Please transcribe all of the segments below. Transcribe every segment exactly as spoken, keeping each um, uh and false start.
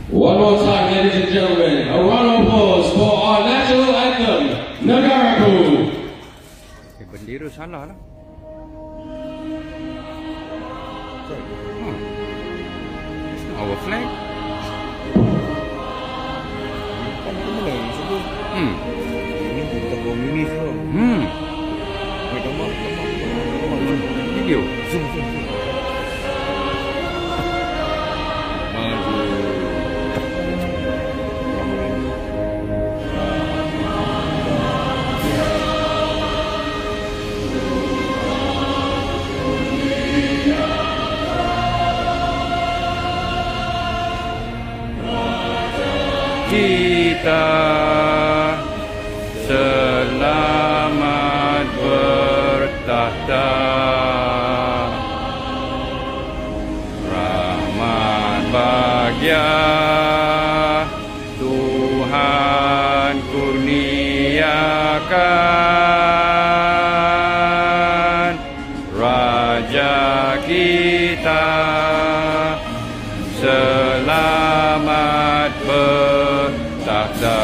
One more time, ladies and gentlemen, a round of applause for our national anthem, Negaraku. Eh, bendera salah lah. Hmm. It's not our flag. Hmm. Ini bukan komunis tu. Hmm. Wait, come on, come on, come on, come on. Video. Zoom, zoom, zoom. Kita selamat bertahta, rahmat bahagia Tuhan kurniakan, Raja kita selamat bertahta.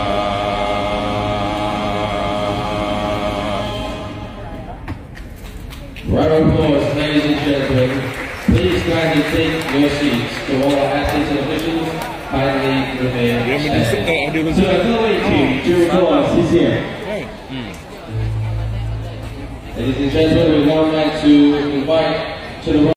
Round of applause, ladies and gentlemen. Please kindly take your seats. To all our athletes and officials, kindly remain standing. So the Norway team, Drew Claus, is here. Ladies and gentlemen, we would now like to invite to the